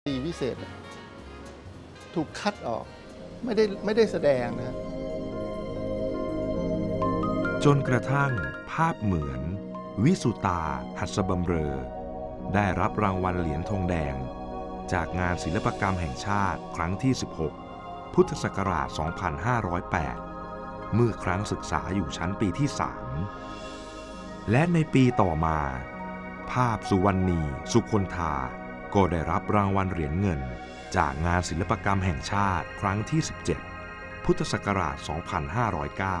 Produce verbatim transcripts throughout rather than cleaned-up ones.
ปีวิเศษถูกคัดออกไม่ได้ไม่ได้แสดงนะจนกระทั่งภาพเหมือนวิสุตาหัสบำเรอได้รับรางวัลเหรียญทองแดงจากงานศิลปกรรมแห่งชาติครั้งที่ สิบหก พุทธศักราช สองพันห้าร้อยแปด เมื่อครั้งศึกษาอยู่ชั้นปีที่ สาม และในปีต่อมาภาพสุวรรณีสุคนธาก็ได้รับรางวัลเหรียญเงินจากงานศิลปกรรมแห่งชาติครั้งที่ สิบเจ็ด พุทธศักราช สองพันห้าร้อยเก้า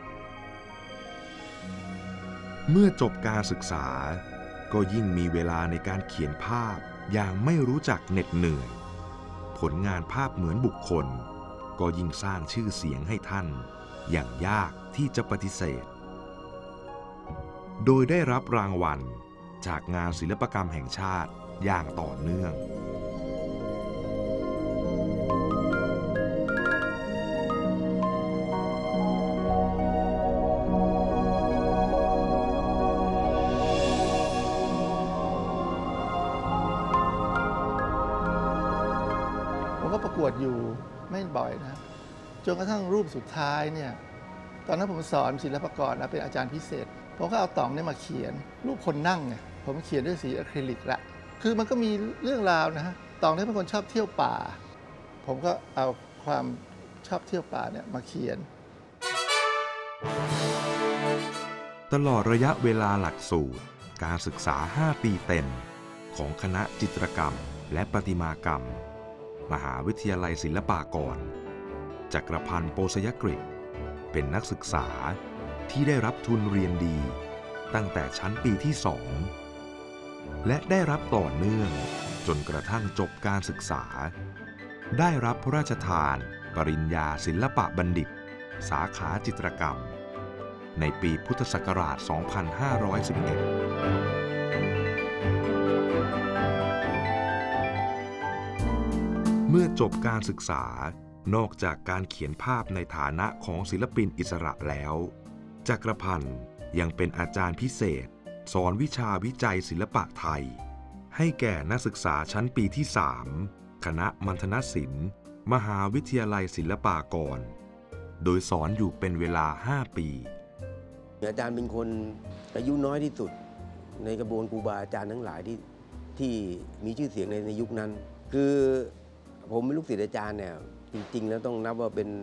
เมื่อจบการศึกษาก็ยิ่งมีเวลาในการเขียนภาพอย่างไม่รู้จักเหน็ดเหนื่อยผลงานภาพเหมือนบุคคลก็ยิ่งสร้างชื่อเสียงให้ท่านอย่างยากที่จะปฏิเสธโดยได้รับรางวัลจากงานศิลปกรรมแห่งชาติอย่างต่อเนื่องผมก็ประกวดอยู่ไม่บ่อยนะจนกระทั่งรูปสุดท้ายเนี่ยตอนนั้นผมสอนศิลปากรนะเป็นอาจารย์พิเศษผมก็เอาต่องเนี่ยมาเขียนรูปคนนั่งไงผมเขียนด้วยสีอะคริลิกละคือมันก็มีเรื่องราวนะฮะต่องเนี่ยเป็นคนชอบเที่ยวป่าผมก็เอาความชอบเที่ยวป่าเนี่ยมาเขียนตลอดระยะเวลาหลักสูตรการศึกษาห้าปีเต็มของคณะจิตรกรรมและประติมากรรมมหาวิทยาลัยศิลปากรจักรพันธ์โปสยกฤษเป็นนักศึกษาที่ได้รับทุนเรียนดีตั้งแต่ชั้นปีที่สองและได้รับต่อเนื่องจนกระทั่งจบการศึกษาได้รับพระราชทานปริญญาศิลปบัณฑิตสาขาจิตรกรรมในปีพุทธศักราช สองพันห้าร้อยสิบเอ็ด เมื่อจบการศึกษานอกจากการเขียนภาพในฐานะของศิลปินอิสระแล้วจักรพันธ์ยังเป็นอาจารย์พิเศษสอนวิชาวิจัยศิลปะไทยให้แก่นักศึกษาชั้นปีที่ สาม คณะมัณฑนศิลป์มหาวิทยาลัยศิลปากรโดยสอนอยู่เป็นเวลา ห้า ปีอาจารย์เป็นคนอายุน้อยที่สุดในกระบวนครูบาอาจารย์ทั้งหลายที่ที่มีชื่อเสียงในในยุคนั้นคือผมเป็นลูกศิษย์อาจารย์เนี่ยจริงๆแล้วต้องนับว่าเป็น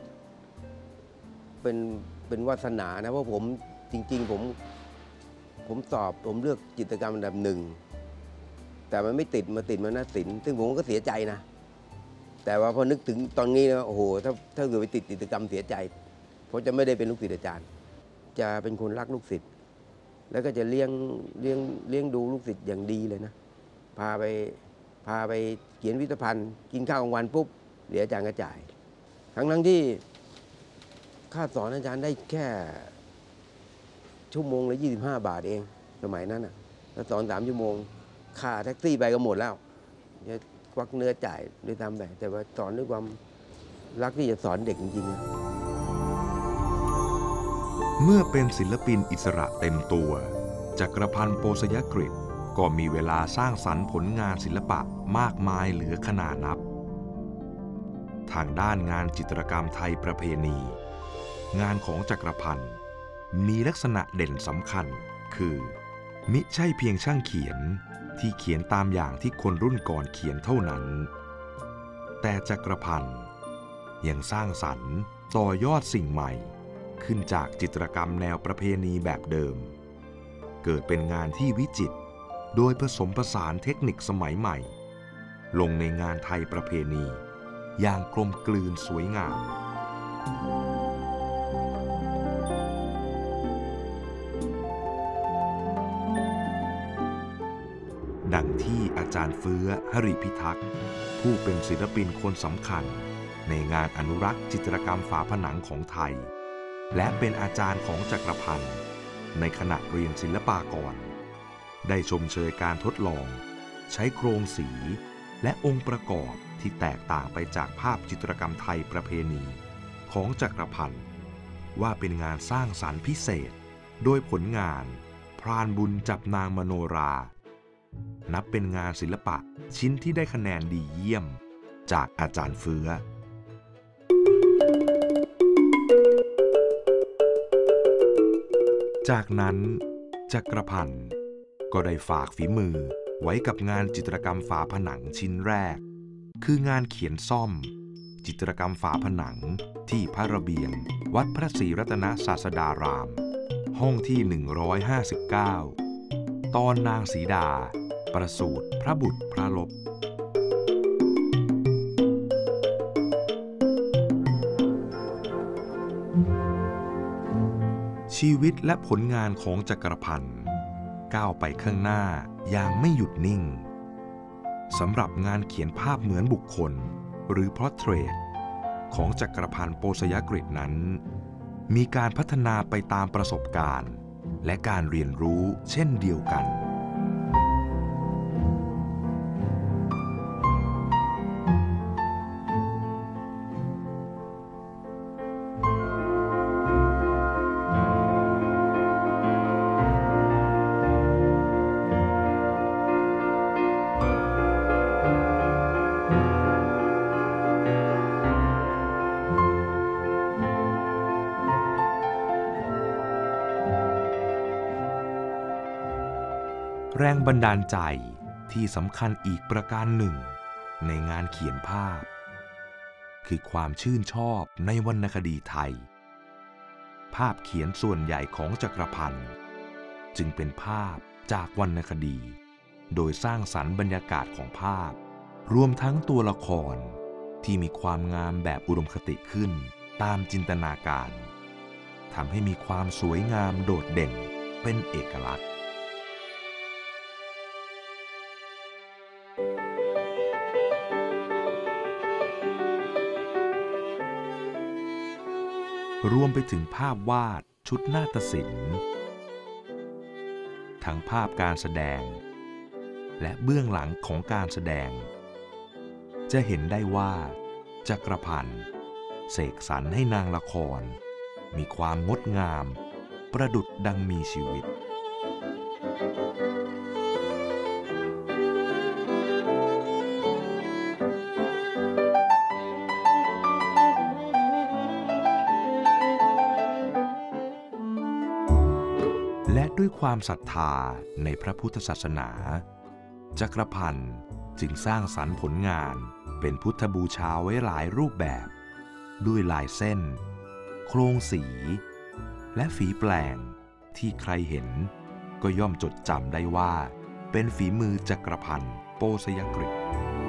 เป็นเป็นวาสนานะเพราะผมจริงๆผมผมสอบผมเลือกจิตรกรรมอันดับหนึ่งแต่มันไม่ติดมาติดมาหน้าศิลป์ซึ่งผมก็เสียใจนะแต่ว่าพอนึกถึงตอนนี้นะโอ้โหถ้าถ้าเกิดไปติดจิตรกรรมเสียใจเพราะจะไม่ได้เป็นลูกศิษย์อาจารย์จะเป็นคนรักลูกศิษย์แล้วก็จะเลี้ยงเลี้ยงเลี้ยงดูลูกศิษย์อย่างดีเลยนะพาไปพาไปเขียนพิพิธภัณฑ์กินข้าวกลางวันปุ๊บเดี๋ยวอาจารย์ก็จ่ายทั้งทั้งที่ค่าสอนอาจารย์ได้แค่ชั่วโมงละยี่สิบห้าบาทเองสมัยนั้นอ่ะแล้วสอนสามชั่วโมงค่าแท็กซี่ไปก็หมดแล้วจะควักเนื้อจ่ายด้วยตามแบบแต่ว่าสอนด้วยความรักที่จะสอนเด็กจริงๆเมื่อเป็นศิลปินอิสระเต็มตัวจักรพันธ์โปสยกฤษก็มีเวลาสร้างสรรค์ผลงานศิลปะมากมายเหลือขนานับทางด้านงานจิตรกรรมไทยประเพณีงานของจักรพันธ์มีลักษณะเด่นสำคัญคือมิใช่เพียงช่างเขียนที่เขียนตามอย่างที่คนรุ่นก่อนเขียนเท่านั้นแต่จักรพันธ์ยังสร้างสรรค์ต่อยอดสิ่งใหม่ขึ้นจากจิตรกรรมแนวประเพณีแบบเดิมเกิดเป็นงานที่วิจิตรโดยผสมผสานเทคนิคสมัยใหม่ลงในงานไทยประเพณีอย่างกลมกลืนสวยงามดังที่อาจารย์เฟื้อหริพิทักษ์ผู้เป็นศิลปินคนสำคัญในงานอนุรักษ์จิตรกรรมฝาผนังของไทยและเป็นอาจารย์ของจักรพันธ์ในขณะเรียนศิลปากรได้ชมเชยการทดลองใช้โครงสีและองค์ประกอบที่แตกต่างไปจากภาพจิตรกรรมไทยประเพณีของจักรพันธ์ว่าเป็นงานสร้างสรรค์พิเศษโดยผลงานพรานบุญจับนางมโนรานับเป็นงานศิลปะชิ้นที่ได้คะแนนดีเยี่ยมจากอาจารย์เฟื้อจากนั้นจักรพันธ์ก็ได้ฝากฝีมือไว้กับงานจิตรกรรมฝาผนังชิ้นแรกคืองานเขียนซ่อมจิตรกรรมฝาผนังที่พระระเบียงวัดพระศรีรัตนศาสดารามห้องที่หนึ่งร้อยห้าสิบเก้าตอนนางสีดาประสูติพระบุตรพระลบชีวิตและผลงานของจักรพันธ์ก้าวไปข้างหน้าอย่างไม่หยุดนิ่งสำหรับงานเขียนภาพเหมือนบุคคลหรือพอร์เทรตของจักรพันธ์โปสยกฤษนั้นมีการพัฒนาไปตามประสบการณ์และการเรียนรู้เช่นเดียวกันแรงบันดาลใจที่สำคัญอีกประการหนึ่งในงานเขียนภาพคือความชื่นชอบในวรรณคดีไทยภาพเขียนส่วนใหญ่ของจักรพันธ์จึงเป็นภาพจากวรรณคดีโดยสร้างสรรค์บรรยากาศของภาพรวมทั้งตัวละครที่มีความงามแบบอุดมคติขึ้นตามจินตนาการทำให้มีความสวยงามโดดเด่นเป็นเอกลักษณ์รวมไปถึงภาพวาดชุดนาฏศิลป์ทั้งภาพการแสดงและเบื้องหลังของการแสดงจะเห็นได้ว่าจักรพันธ์เสกสรรให้นางละครมีความงดงามประดุจดังมีชีวิตและด้วยความศรัทธาในพระพุทธศาสนาจักรพันธ์จึงสร้างสรรค์ผลงานเป็นพุทธบูชาไว้หลายรูปแบบด้วยลายเส้นโครงสีและฝีแปลงที่ใครเห็นก็ย่อมจดจำได้ว่าเป็นฝีมือจักรพันธ์โปสยกฤษ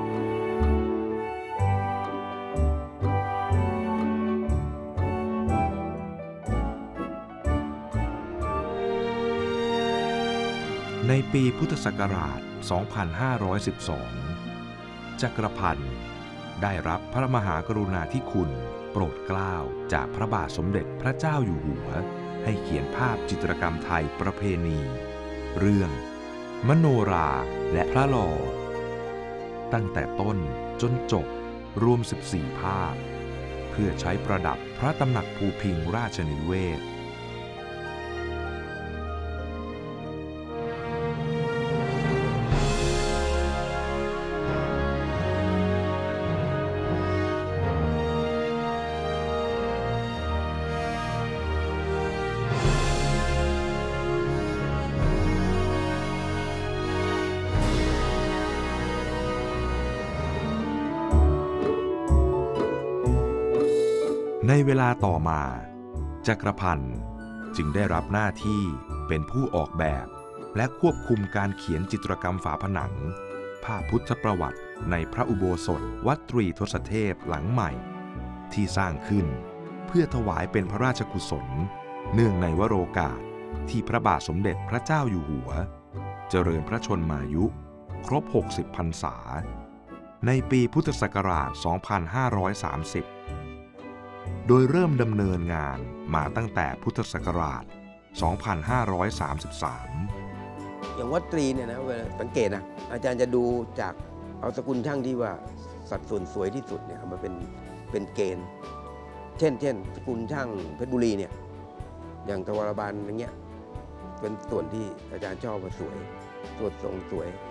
ในปีพุทธศักราช สองพันห้าร้อยสิบสอง จักรพันธ์ได้รับพระมหากรุณาธิคุณโปรดเกล้าจากพระบาทสมเด็จพระเจ้าอยู่หัวให้เขียนภาพจิตรกรรมไทยประเพณีเรื่องมโนราและพระหล่อตั้งแต่ต้นจนจบรวมสิบสี่ภาพเพื่อใช้ประดับพระตำหนักภูพิงค์ราชนิเวศน์ในเวลาต่อมาจักรพันธ์จึงได้รับหน้าที่เป็นผู้ออกแบบและควบคุมการเขียนจิตรกรรมฝาผนังภาพพุทธประวัติในพระอุโบสถวัดตรีทศเทพหลังใหม่ที่สร้างขึ้นเพื่อถวายเป็นพระราชกุศลเนื่องในวโรกาสที่พระบาทสมเด็จพระเจ้าอยู่หัวเจริญพระชนมายุครบหกสิบพรรษาในปีพุทธศักราช สองพันห้าร้อยสามสิบโดยเริ่มดำเนินงานมาตั้งแต่พุทธศักราช สองพันห้าร้อยสามสิบสามอย่างวัดตรีเนี่ยนะเวลาสังเกตนะอาจารย์จะดูจากเอาสกุลช่างที่ว่าสัดส่วนสวยที่สุดเนี่ยเอามาเป็นเป็นเกณฑ์เช่นเช่นสกุลช่างเพชรบุรีเนี่ยอย่างทวารบาลอย่างเงี้ยเป็นส่วนที่อาจารย์ชอบว่าสวยส่วนทรงสวย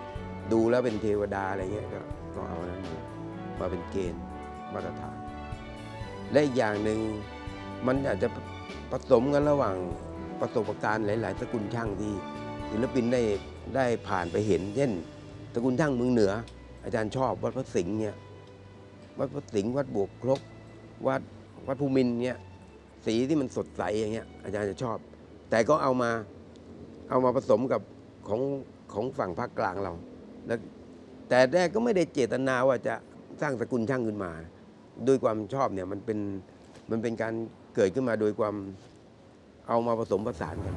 ดูแล้วเป็นเทวดาอะไรเงี้ยก็ก็เอานั้นมามาเป็นเกณฑ์มาตรฐานและอีกอย่างหนึ่งมันอาจจะผสมกันระหว่างประสบการณ์หลายๆสกุลช่างที่ศิลปินได้ได้ผ่านไปเห็นเช่นสกุลช่างเมืองเหนืออาจารย์ชอบวัดพระสิงห์เนี่ยวัดพระสิงห์วัดบวกครกวัดวัดภูมินทร์เนี่ยสีที่มันสดใสอย่างเงี้ยอาจารย์จะชอบแต่ก็เอามาเอามาผสมกับของของฝั่งภาคกลางเราแล้วแต่แรกก็ไม่ได้เจตนาว่าจะสร้างสกุลช่างขึ้นมาโดยความชอบเนี่ยมันเป็นมันเป็นการเกิดขึ้นมาโดยความเอามาผสมผสานกัน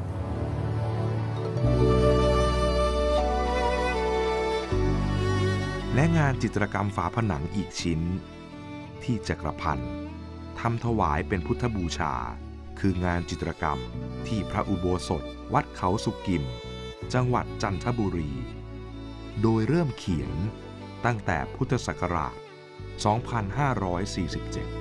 และงานจิตรกรรมฝาผนังอีกชิ้นที่จักรพันธ์ทำถวายเป็นพุทธบูชาคืองานจิตรกรรมที่พระอุโบสถวัดเขาสุกิมจังหวัดจันทบุรีโดยเริ่มเขียนตั้งแต่พุทธศักราช สองพันห้าร้อยสี่สิบเจ็ด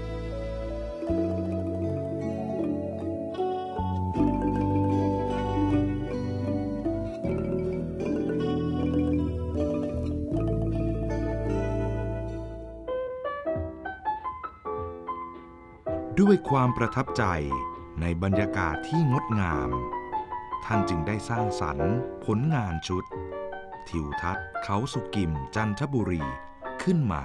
ด้วยความประทับใจในบรรยากาศที่งดงามท่านจึงได้สร้างสรรค์ผลงานชุดทิวทัศน์เขาสุกิมจันทบุรีขึ้นมา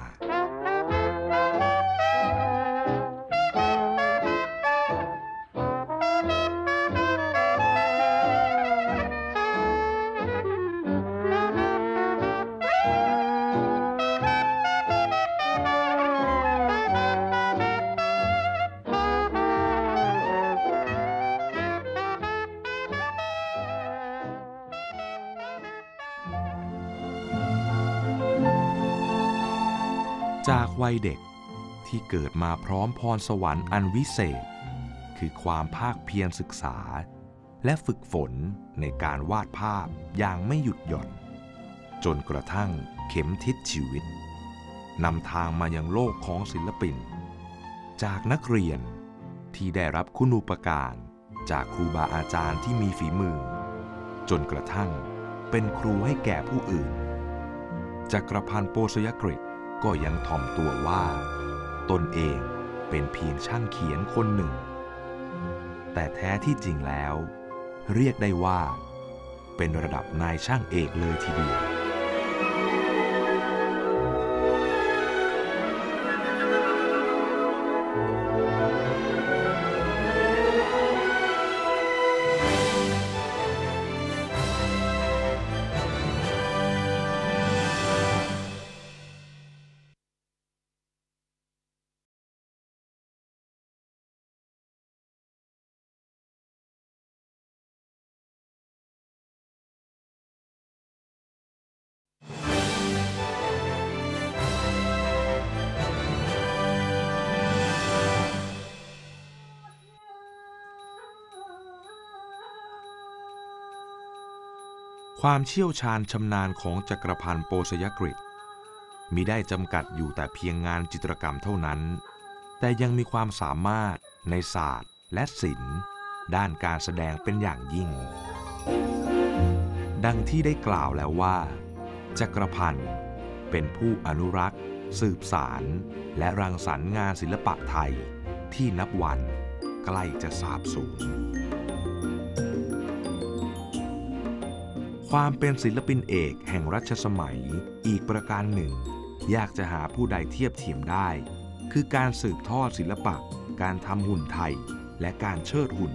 จากวัยเด็กที่เกิดมาพร้อมพรสวรรค์อันวิเศษคือความภาคเพียรศึกษาและฝึกฝนในการวาดภาพอย่างไม่หยุดหย่อนจนกระทั่งเข็มทิศชีวิตนำทางมายังโลกของศิลปินจากนักเรียนที่ได้รับคุณูปการจากครูบาอาจารย์ที่มีฝีมือจนกระทั่งเป็นครูให้แก่ผู้อื่นจักรพันธ์โปสยกฤษก็ยังถ่อมตัวว่าตนเองเป็นเพียงช่างเขียนคนหนึ่งแต่แท้ที่จริงแล้วเรียกได้ว่าเป็นระดับนายช่างเอกเลยทีเดียวความเชี่ยวชาญชำนาญของจักรพันธ์โปสยกฤษมิได้จำกัดอยู่แต่เพียงงานจิตรกรรมเท่านั้นแต่ยังมีความสามารถในศาสตร์และศิลป์ด้านการแสดงเป็นอย่างยิ่งดังที่ได้กล่าวแล้วว่าจักรพันธ์เป็นผู้อนุรักษ์สืบสานและรังสรรค์งานศิลปะไทยที่นับวันใกล้จะสาบสูญความเป็นศิลปินเอกแห่งรัชสมัยอีกประการหนึ่งยากจะหาผู้ใดเทียบเทียมได้คือการสืบทอดศิลปะการทำหุ่นไทยและการเชิดหุ่น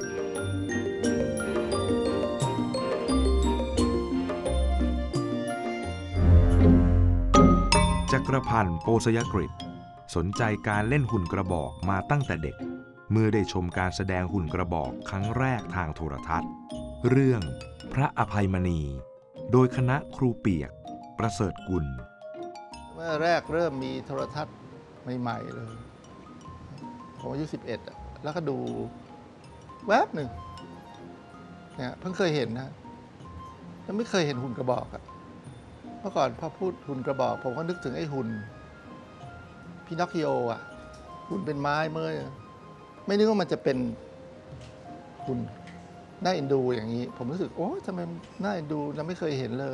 จักรพันธ์โปสยกฤษสนใจการเล่นหุ่นกระบอกมาตั้งแต่เด็กเมื่อได้ชมการแสดงหุ่นกระบอกครั้งแรกทางโทรทัศน์เรื่องพระอภัยมณีโดยคณะครูเปียกประเสริฐกุลเมื่อแรกเริ่มมีโทรทัศน์ใหม่ๆเลยผมอายุสิบเอ็ดแล้วก็ดูแวบหนึ่งเนี่ยเพิ่งเคยเห็นนะแล้วไม่เคยเห็นหุ่นกระบอกอะเมื่อก่อนพอพูดหุ่นกระบอกผมก็นึกถึงไอ้หุ่นพินอคคิโออะหุ่นเป็นไม้เมื่อไม่นึกว่ามันจะเป็นหุ่นน่าเอ็นดูอย่างนี้ ผมรู้สึกโอ้ทำไมน่าเอ็นดูเราไม่เคยเห็นเลย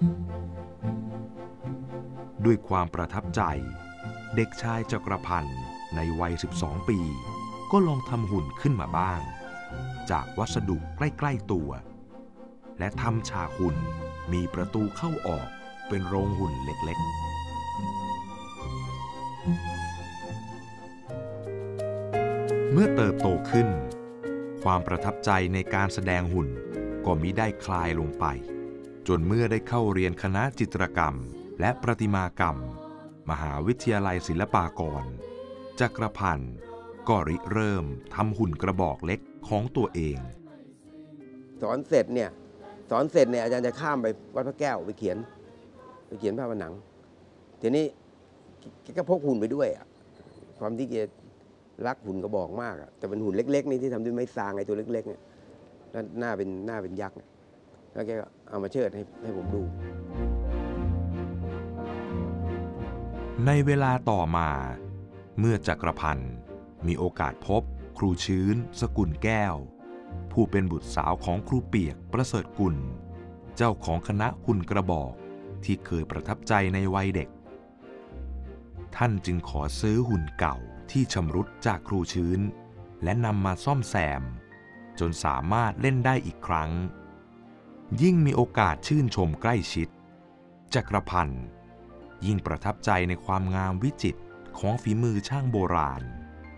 ด้วยความประทับใจเด็กชายจักรพันธ์ในวัย สิบสอง ปี ก็ลองทำหุ่นขึ้นมาบ้าง จากวัสดุใกล้ๆตัว และทำฉากหุ่นมีประตูเข้าออกเป็นโรงหุ่นเล็กๆ เมื่อเติบโตขึ้น ความประทับใจในการแสดงหุ่นก็มิได้คลายลงไป จนเมื่อได้เข้าเรียนคณะจิตรกรรมและประติมากรรม มหาวิทยาลัยศิลปากร จักรพันธ์ก็ริเริ่มทำหุ่นกระบอกเล็กของตัวเองสอนเสร็จเนี่ยสอนเสร็จเนี่ยอาจารย์จะข้ามไปวัดพระแก้วไปเขียนไปเขียนภาพผนังทีนี้แกก็พกหุ่นไปด้วยอะความที่แกรักหุ่นกระบอกมากอะแต่เป็นหุ่นเล็กๆนี่ที่ทำด้วยไม้ซางไอ้ตัวเล็กๆเนี่ยแล้วหน้าเป็นหน้าเป็นยักษ์เนี่ยแล้วแกก็เอามาเชิดให้ให้ผมดูในเวลาต่อมาเมื่อจักรพันธ์มีโอกาสพบครูชื้น สกุลแก้ว ผู้เป็นบุตรสาวของครูเปียกประเสริฐกุลเจ้าของคณะหุ่นกระบอกที่เคยประทับใจในวัยเด็ก ท่านจึงขอซื้อหุ่นเก่าที่ชำรุดจากครูชื้นและนำมาซ่อมแซมจนสามารถเล่นได้อีกครั้ง ยิ่งมีโอกาสชื่นชมใกล้ชิดจักรพันธ์ยิ่งประทับใจในความงามวิจิตรของฝีมือช่างโบราณ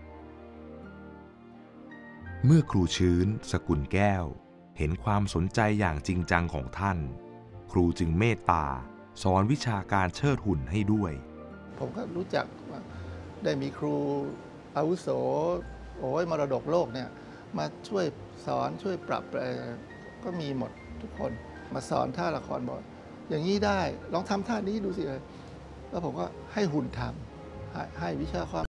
เมื่อครูชื้น สกุลแก้วเห็นความสนใจอย่างจริงจังของท่าน ครูจึงเมตตาสอนวิชาการเชิดหุ่นให้ด้วยผมก็รู้จักว่าได้มีครูอาวุโสโอ้ยมรดกโลกเนี่ยมาช่วยสอนช่วยปรับอะไรก็มีหมดทุกคนมาสอนท่าละครบอกอย่างนี้ได้ลองทำท่านี้ดูสิเลยแล้วผมก็ให้หุ่นทำให้ให้วิชาความ